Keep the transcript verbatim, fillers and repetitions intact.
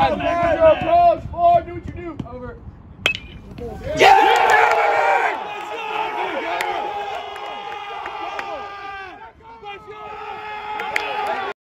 Five. Go, coach. Four. Do what you do. Over.